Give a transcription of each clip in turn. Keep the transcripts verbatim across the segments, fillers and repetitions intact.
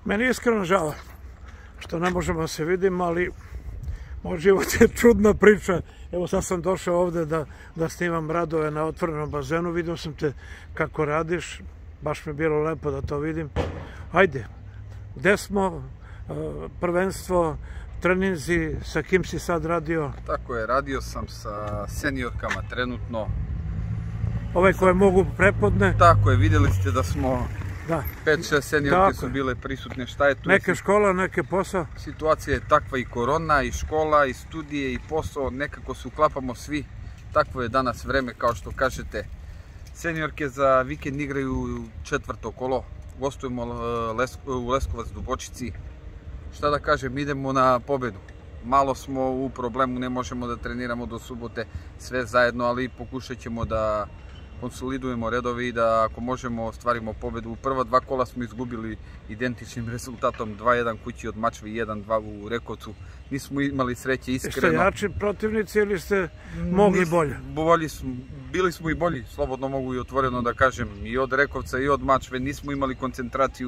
Meni je iskreno žao što ne možemo da se vidimo, ali moj život je čudna priča. Evo sad sam došao ovde da, da snimam radove na otvorenom bazenu. Vidio sam te kako radiš. Baš mi je bilo lepo da to vidim. Ajde, gde smo? Prvenstvo, treninzi, sa kim si sad radio? Tako je, radio sam sa seniorkama trenutno. Ove koje mogu prepodne? Tako je, vidjeli ste da smo Da. pet šest seniorke su bile prisutne. Šta je tu? Neke škola, neke posao? Situacija je takva, i korona, i škola, i studije, i posao. Nekako se uklapamo svi. Takvo je danas vreme, kao što kažete. Seniorke za vikend igraju četvrto kolo. Gostujemo u Leskovac Dubočici. Šta da kažem, idemo na pobedu. Malo smo u problemu, ne možemo da treniramo do subote sve zajedno, ali pokušat ćemo da konsolidujemo redove i da ako možemo ostvarimo pobedu. U prva dva kola smo izgubili identičnim rezultatom, dva jedan kući od Mačve i jedan dva u Rekovcu. Nismo imali sreće, iskreno. Ste jači protivnici ili ste mogli bolje? Bolji smo, bili smo i bolji, slobodno mogu i otvoreno da kažem, i od Rekovca i od Mačve. Nismo imali koncentraciju.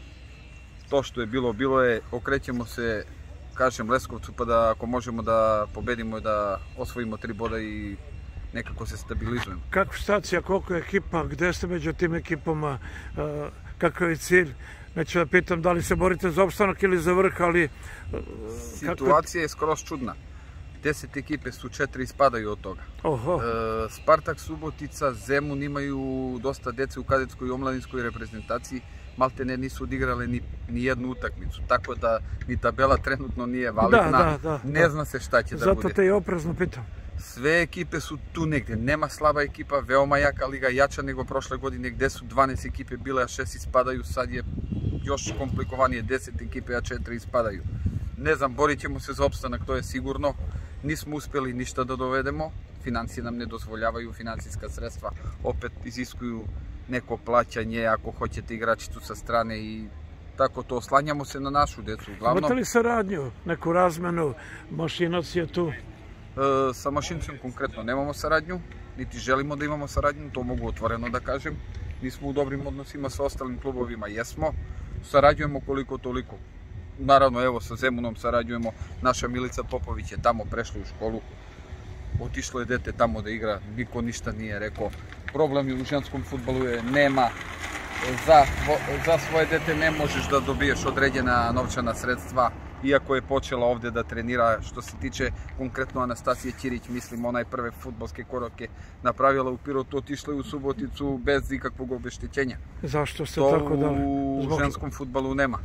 To što je bilo, bilo je. Okrećemo se, kažem, Leskovcu, pa da ako možemo da pobedimo i da osvojimo tri boda i nekako se stabilizujemo. Kakva stacija, koliko je ekipa, gde ste među tim ekipama, kakav je cilj? Neću da pitam da li se borite za opstanak ili za vrh, ali... Situacija je skroz čudna. Deset ekipe su, četiri ispadaju od toga. Oho. Spartak, Subotica, Zemun imaju dosta dece u kadetskoj i omladinskoj reprezentaciji. Maltene nisu odigrale ni, ni jednu utakmicu, tako da ni tabela trenutno nije validna. Da, da, da, ne zna se šta će da Zato bude. Zato te i oprezno pitam. Sve ekipe su tu negde, nema slaba ekipa, veoma jaka liga, jača nego prošle godine gde su dvanaest ekipe bile, a šest ispadaju, sad je još komplikovanije, deset ekipe, a četiri ispadaju. Ne znam, borit ćemo se za opstanak, to je sigurno. Nismo uspjeli ništa da dovedemo, financije nam ne dozvoljavaju, financijska sredstva opet iziskuju neko plaćanje, ako hoćete igračicu sa strane i tako to, oslanjamo se na našu decu uglavnom. Imate li saradnju, neku razmenu, Mašinac je tu? E, sa Mašincem konkretno nemamo saradnju, niti želimo da imamo saradnju, to mogu otvoreno da kažem. Nismo u dobrim odnosima sa ostalim klubovima, jesmo, sarađujemo koliko toliko. Naravno, evo, sa Zemunom sarađujemo, naša Milica Popović je tamo prešla u školu, otišlo je dete tamo da igra, niko ništa nije rekao. Problem je u ženskom fudbalu je nema, za, za svoje dete ne možeš da dobiješ određena novčana sredstva, iako je počela ovde da trenira. Što se tiče konkretno Anastasije Ćirić, mislim, ona je prve fudbalske korake napravila u Pirotu, otišla je u Suboticu bez ikakvog obeštećenja. Zašto ste to tako dali? U Zbog... ženskom fudbalu nema.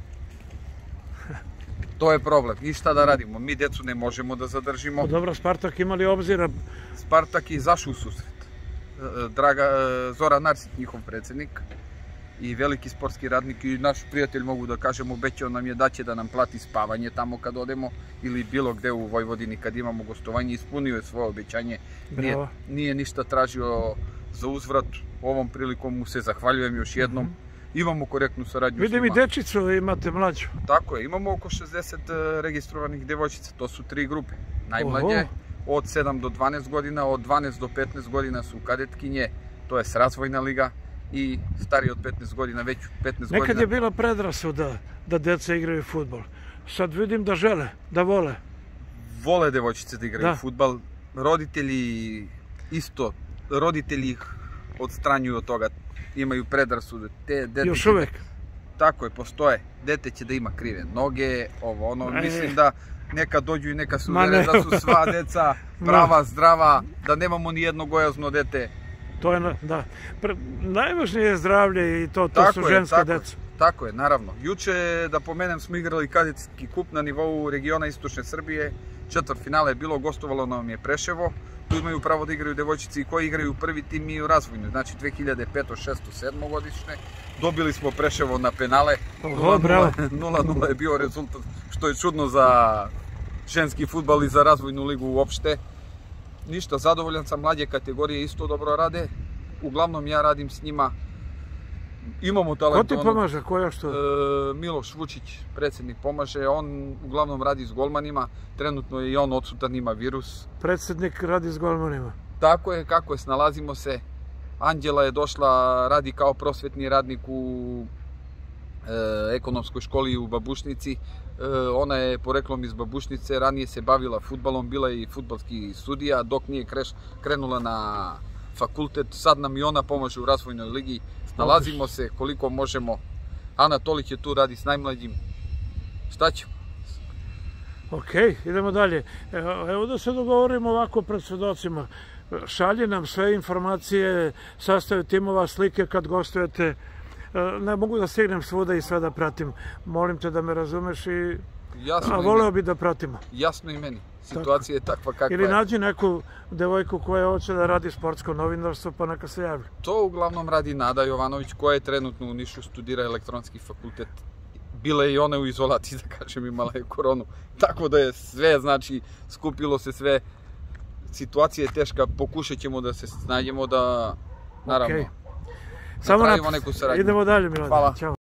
To je problem. I šta da radimo? Mi decu ne možemo da zadržimo. Dobro, Spartak imali obzira? Spartak je izašao u susret. Draga, Zoran Arsić, njihov predsjednik i veliki sportski radnik i naš prijatelj, mogu da kažem, obećao nam je da će da nam plati spavanje tamo kad odemo ili bilo gde u Vojvodini kad imamo gostovanje. Ispunio je svoje obećanje. Nije, nije ništa tražio za uzvrat. Ovom prilikom mu se zahvaljujem još jednom. Mm-hmm. Imamo korektnu saradnju. Vidim i dečicu, imate mlađu. Tako je, imamo oko šezdeset registrovanih devojčica, to su tri grupe. Najmlađe od sedam do dvanaest godina, od dvanaest do petnaest godina su kadetkinje, to je razvojna liga, i stariji od petnaest godina, već petnaest godina. Nekad je bila predrasuda da deca igraju fudbal. Sad vidim da žele, da vole. Vole devojčice da igraju fudbal. Roditelji isto, roditelji ih odstranjuju od toga. Imaju predrasude. Još uvek? Tako je, postoje. Dete će da ima krive noge, ovo, ono, mislim da neka dođu i neka se uvere da su sva deca prava, zdrava, da nemamo ni jedno gojazno dete. To je, da. Najvažnije je zdravlje i to, to su ženska deca. Tako je, naravno. Juče, da pomenem, smo igrali kadetski kup na nivou regiona Istočne Srbije. Četvrtfinale je bilo, gostovalo nam je Preševo. Tu imaju pravo da igraju devojčice i koji igraju prvi tim i u razvojnoj. Znači dve hiljade peto, šesto, sedmo godišnje. Dobili smo Preševo na penale. nula nula je bio rezultat, što je čudno za ženski fudbal i za razvojnu ligu uopšte. Ništa, zadovoljan sam, mlađe kategorije isto dobro rade. Uglavnom ja radim s njima. Imamo talent. Ko ti pomaže? Ko još to? Miloš Vučić, predsjednik, pomaže. On uglavnom radi s golmanima. Trenutno je i on odsutan, ima virus. Predsjednik radi s golmanima? Tako je, kako je, snalazimo se. Anđela je došla, radi kao prosvetni radnik u ekonomskoj školi u Babušnici. Ona je poreklom iz Babušnice, ranije se bavila fudbalom, bila je i fudbalski sudija, dok nije krenula na fakultet. Sad nam i ona pomaže u razvojnoj ligi, snalazimo se koliko možemo. Ana Tolić je tu, radi s najmlađim. Šta ćemo? Ok, idemo dalje. Evo da se dogovorimo ovako pred svedocima. Šalji nam sve informacije, sastav timova, slike kad gostujete. Ne mogu da stignem svuda i sve da pratim. Molim te da me razumeš i voleo bi da pratimo. Jasno i meni. Situacija je takva kakva je. Ili nađi neku devojku koja hoće da radi sportsko novinarstvo pa neka se javi. To uglavnom radi Nada Jovanović koja je trenutno u Nišu, studira elektronski fakultet. Bila je i ona u izolaciji, da kažem, imala je koronu. Tako da je sve, znači, skupilo se sve. Situacija je teška, pokušat ćemo da se snađemo da, naravno, napravimo neku saradnju. Idemo dalje, Milane. Hvala.